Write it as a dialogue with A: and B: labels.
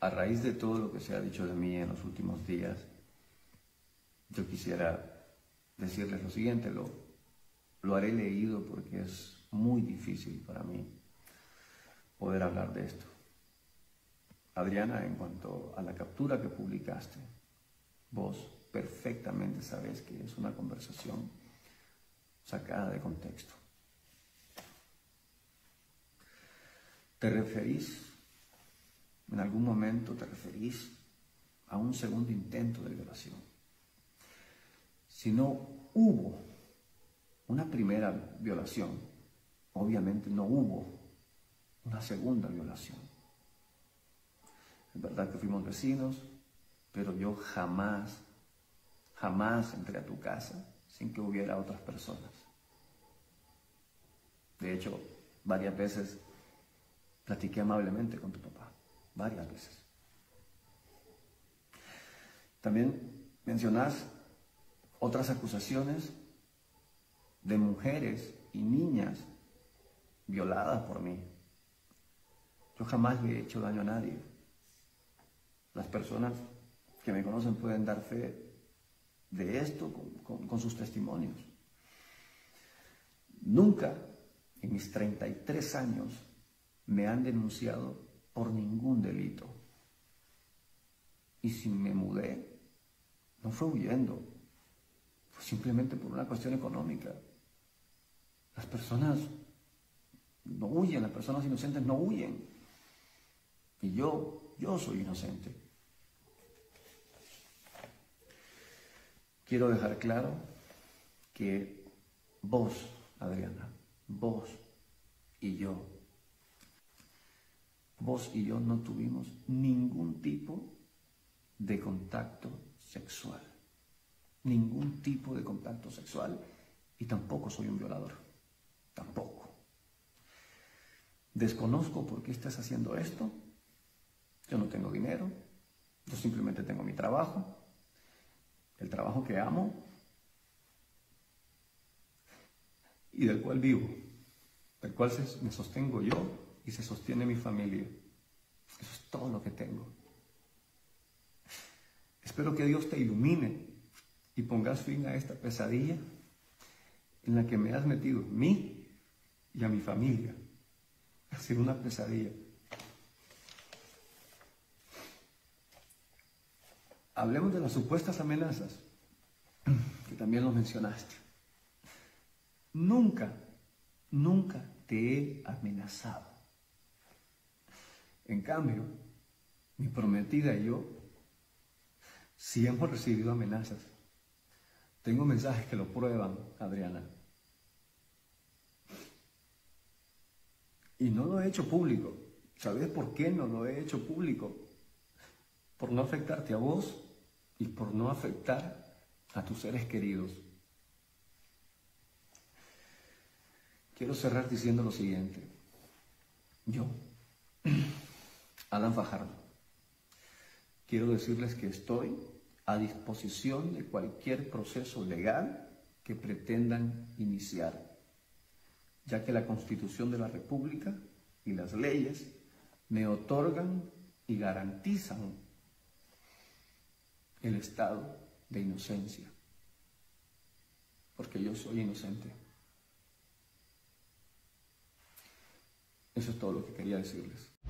A: A raíz de todo lo que se ha dicho de mí en los últimos días, yo quisiera decirles lo siguiente, lo haré leído porque es muy difícil para mí poder hablar de esto. Adriana, en cuanto a la captura que publicaste, vos perfectamente sabés que es una conversación sacada de contexto. En algún momento te referís a un segundo intento de violación. Si no hubo una primera violación, obviamente no hubo una segunda violación. Es verdad que fuimos vecinos, pero yo jamás entré a tu casa sin que hubiera otras personas. De hecho, varias veces platiqué amablemente con tu papá, varias veces. También mencionás otras acusaciones de mujeres y niñas violadas por mí. Yo jamás le he hecho daño a nadie. Las personas que me conocen pueden dar fe de esto con sus testimonios. Nunca en mis 33 años me han denunciado por ningún delito. Y si me mudé, no fue huyendo, fue simplemente por una cuestión económica. Las personas no huyen, las personas inocentes no huyen. Y yo soy inocente. Quiero dejar claro que vos, Adriana, vos y yo no tuvimos ningún tipo de contacto sexual. Ningún tipo de contacto sexual, y tampoco soy un violador. Tampoco. Desconozco por qué estás haciendo esto. Yo no tengo dinero. Yo simplemente tengo mi trabajo. El trabajo que amo y del cual vivo, del cual me sostengo yo y se sostiene mi familia. Eso es todo lo que tengo. Espero que Dios te ilumine y pongas fin a esta pesadilla en la que me has metido, a mí y a mi familia. Ha sido una pesadilla. Hablemos de las supuestas amenazas, que también lo mencionaste. Nunca te he amenazado. En cambio, mi prometida y yo sí hemos recibido amenazas. Tengo mensajes que lo prueban, Adriana. Y no lo he hecho público. ¿Sabes por qué no lo he hecho público? Por no afectarte a vos y por no afectar a tus seres queridos. Quiero cerrar diciendo lo siguiente. Yo, Alan Fajardo, quiero decirles que estoy a disposición de cualquier proceso legal que pretendan iniciar, ya que la Constitución de la República y las leyes me otorgan y garantizan el estado de inocencia, porque yo soy inocente. Eso es todo lo que quería decirles.